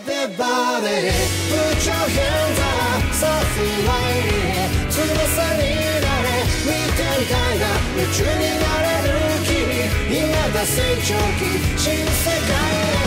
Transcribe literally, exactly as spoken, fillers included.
Everybody put your hands up さあフライに翼になれ見てみたいな夢中になれる君今が成長期新世界へ